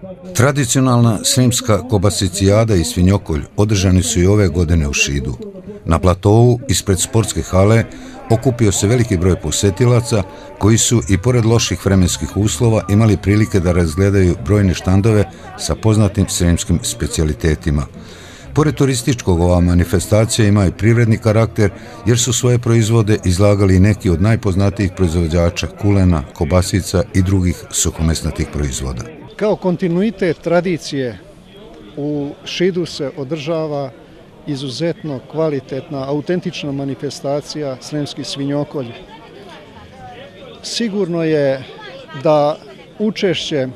Tradicionalna sremska kobasicijada i svinjokolj održani su i ove godine u Šidu. Na platovu ispred sportske hale okupio se veliki broj posetilaca koji su i pored loših vremenskih uslova imali prilike da razgledaju brojne štandove sa poznatim sremskim specijalitetima. Pored turističkog, ova manifestacija ima i privredni karakter jer su svoje proizvode izlagali neki od najpoznatijih proizvođača kulena, kobasica i drugih suhomesnatih proizvoda. Kao kontinuitet tradicije u Šidu se održava izuzetno kvalitetna, autentična manifestacija sremski svinjokolj. Sigurno je da učešće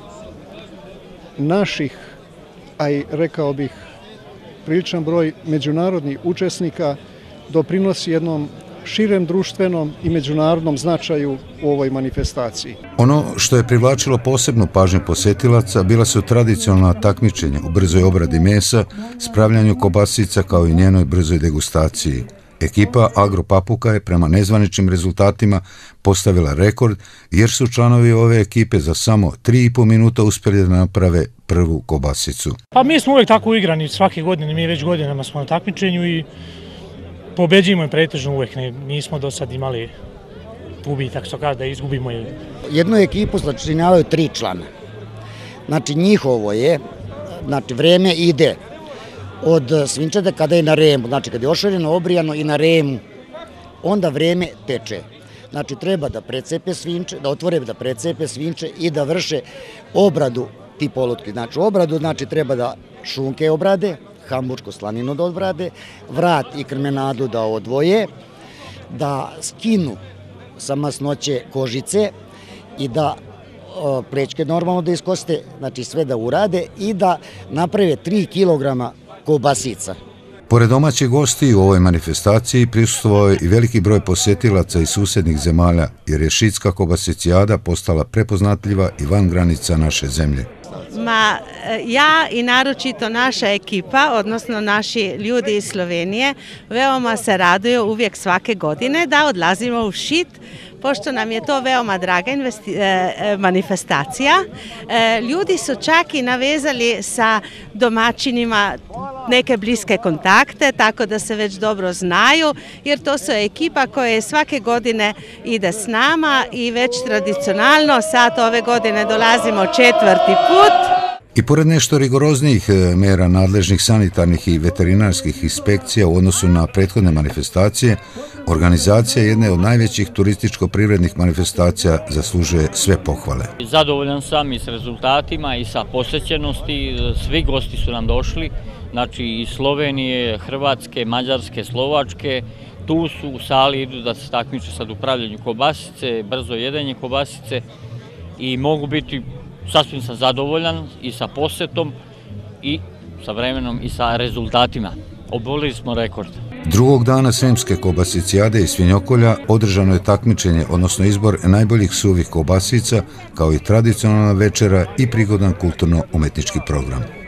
naših, a i rekao bih priličan broj međunarodnih učesnika doprinosi jednom širem društvenom i međunarodnom značaju u ovoj manifestaciji. Ono što je privlačilo posebnu pažnju posetilaca bila su tradicionalna takmičenja u brzoj obradi mesa, spravljanju kobasica kao i njenoj brzoj degustaciji. Ekipa Agro Papuka je prema nezvaničnim rezultatima postavila rekord jer su članovi ove ekipe za samo 3,5 minuta uspjeli da naprave prvu kobasicu. Pa mi smo uvijek tako igrani svake godine, mi već godinama smo na takmičenju i pobeđujemo je pretežno uvijek, nismo do sad imali gubitak, što kaže da izgubimo. Jednu ekipu sačinjavaju 3 člana. Znači njihovo je, znači vreme ide od svinčeta kada je na remu, znači kada je ošareno, obrijano i na remu, onda vreme teče. Znači treba da precepe svinče, da otvore, da precepe svinče i da vrše obradu ti polutki. Znači obradu, znači treba da šunke obrade, hamburšku slaninu da obrade, vrat i krmenadu da odvoje, da skinu sa masnoće kožice i da plečke normalno da iskoste, znači sve da urade i da naprave 3 kilograma kobasica. Pored domaćih gosti u ovoj manifestaciji prisustvovao je i veliki broj posetilaca iz susjednih zemalja jer je šidska kobasicijada postala prepoznatljiva i van granica naše zemlje. Ja i naročito naša ekipa, odnosno naši ljudi iz Slovenije, veoma se raduju uvijek svake godine da odlazimo u Šid, pošto nam je to veoma draga manifestacija. Ljudi su čak i navezali sa domaćinima neke bliske kontakte, tako da se već dobro znaju, jer to su ekipa koja svake godine ide s nama i već tradicionalno sad ove godine dolazimo 4. put. I pored nešto rigoroznijih mera nadležnih sanitarnih i veterinarskih inspekcija u odnosu na prethodne manifestacije, organizacija jedne od najvećih turističko-privrednih manifestacija zaslužuje sve pohvale. Zadovoljan sam i s rezultatima i sa posjećenosti, svi gosti su nam došli, znači iz Slovenije, Hrvatske, Mađarske, Slovačke, tu su u sali, idu da se takmiče sad u pravljenju kobasice, brzo jedenje kobasice i mogu biti, sasvim sam zadovoljan i sa posjetom i sa vremenom i sa rezultatima. Oborili smo rekord. Drugog dana sremske kobasicijade i svinjokolja održano je takmičenje, odnosno izbor najboljih suvih kobasica, kao i tradicionalna večera i prigodan kulturno-umetnički program.